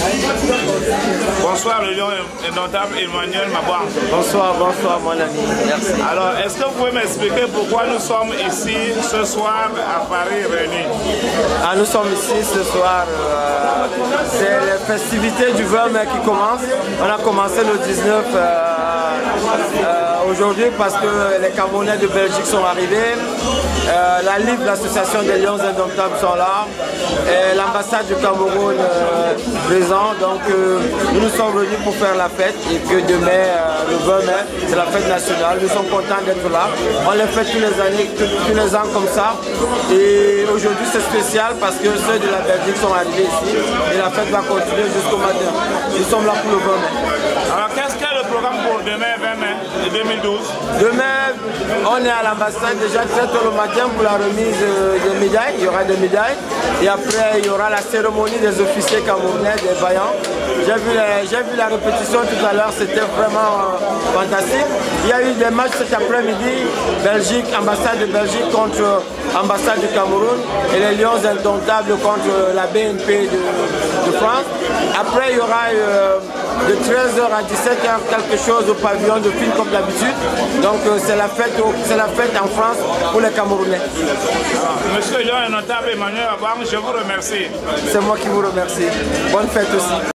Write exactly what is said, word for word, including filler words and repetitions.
Bonsoir, le lion indomptable Emmanuel Mabouan. Bonsoir, bonsoir mon ami, merci. Alors, est-ce que vous pouvez m'expliquer pourquoi nous sommes ici ce soir à Paris réunis? Ah, nous sommes ici ce soir, euh, c'est les festivités du vingt mai qui commencent. On a commencé le dix-neuf euh, euh, aujourd'hui parce que les Camerounais de Belgique sont arrivés. Euh, la Ligue, l'association des Lions Indomptables sont là. Et l'ambassade du Cameroun euh, présent. Donc euh, nous nous sommes venus pour faire la fête. Et que demain, euh, le vingt mai, c'est la fête nationale. Nous sommes contents d'être là. On les fait tous les années, tous, tous les ans comme ça. Et aujourd'hui c'est spécial parce que ceux de la Belgique sont arrivés ici. Et la fête va continuer jusqu'au matin. Nous sommes là pour le vingt mai. Alors qu'est-ce qu'est le programme pour demain vingt mai deux mille douze? Demain, on est à l'ambassade déjà très tôt le matin pour la remise des médailles. Il y aura des médailles. Et après, il y aura la cérémonie des officiers camerounais, des vaillants. J'ai vu, vu la répétition tout à l'heure, c'était vraiment euh, fantastique. Il y a eu des matchs cet après-midi, Belgique, ambassade de Belgique contre ambassade du Cameroun et les Lions Indomptables contre la B N P de, de France. Après, il y aura euh, de treize heures à dix-sept heures quelque chose au pavillon de film comme d'habitude. Donc euh, c'est la fête, c'est la fête en France pour les Camerounais. Monsieur le lion indomptable Emmanuel Mabouan, je vous remercie. C'est moi qui vous remercie. Bonne fête aussi.